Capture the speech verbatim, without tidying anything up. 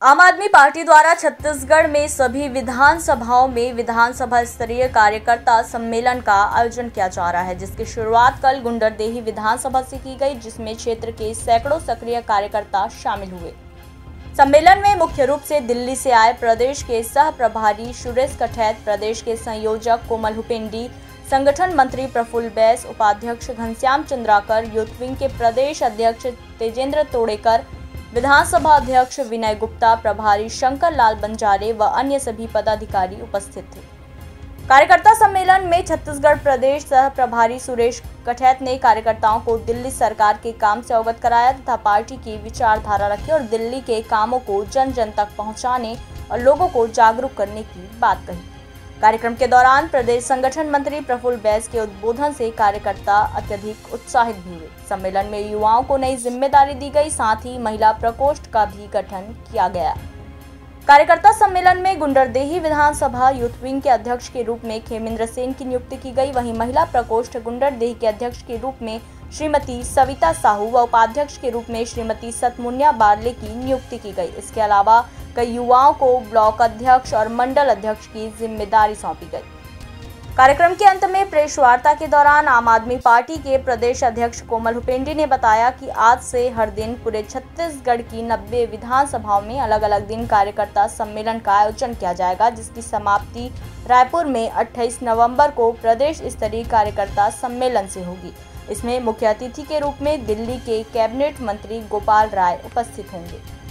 आम आदमी पार्टी द्वारा छत्तीसगढ़ में सभी विधानसभाओं में विधानसभा स्तरीय कार्यकर्ता सम्मेलन का आयोजन किया जा रहा है, जिसकी शुरुआत कल गुंडरदेही विधानसभा से की गई, जिसमें क्षेत्र के सैकड़ों सक्रिय कार्यकर्ता शामिल हुए। सम्मेलन में मुख्य रूप से दिल्ली से आए प्रदेश के सह प्रभारी सुरेश कठैत, प्रदेश के संयोजक कोमल हुपेंडी, संगठन मंत्री प्रफुल्ल बैस, उपाध्यक्ष घनश्याम चंद्राकर, यूथ विंग के प्रदेश अध्यक्ष तेजेंद्र तोड़ेकर, विधानसभा अध्यक्ष विनय गुप्ता, प्रभारी शंकर लाल बंजारे व अन्य सभी पदाधिकारी उपस्थित थे। कार्यकर्ता सम्मेलन में छत्तीसगढ़ प्रदेश सह प्रभारी सुरेश कठैत ने कार्यकर्ताओं को दिल्ली सरकार के काम से अवगत कराया तथा पार्टी की विचारधारा रखी और दिल्ली के कामों को जन जन तक पहुंचाने और लोगों को जागरूक करने की बात कही। कार्यक्रम के दौरान प्रदेश संगठन मंत्री प्रफुल्ल बैस के उद्बोधन से कार्यकर्ता अत्यधिक उत्साहित भी हुए। सम्मेलन में युवाओं को नई जिम्मेदारी दी गई, साथ ही महिला प्रकोष्ठ का भी गठन किया गया। कार्यकर्ता सम्मेलन में गुंडरदेही विधानसभा यूथ विंग के अध्यक्ष के रूप में खेमेंद्र सेन की नियुक्ति की गई। वहीं महिला प्रकोष्ठ गुंडरदेही के अध्यक्ष के रूप में श्रीमती सविता साहू व उपाध्यक्ष के रूप में श्रीमती सतमुनिया बारले की नियुक्ति की गई। इसके अलावा कई युवाओं को ब्लॉक अध्यक्ष और मंडल अध्यक्ष की जिम्मेदारी सौंपी गई। कार्यक्रम के अंत में प्रेस वार्ता के दौरान आम आदमी पार्टी के प्रदेश अध्यक्ष कोमल हुपेंडी ने बताया कि आज से हर दिन पूरे छत्तीसगढ़ की नब्बे विधानसभाओं में अलग अलग दिन कार्यकर्ता सम्मेलन का आयोजन किया जाएगा, जिसकी समाप्ति रायपुर में अट्ठाईस नवंबर को प्रदेश स्तरीय कार्यकर्ता सम्मेलन से होगी। इसमें मुख्य अतिथि के रूप में दिल्ली के कैबिनेट मंत्री गोपाल राय उपस्थित होंगे।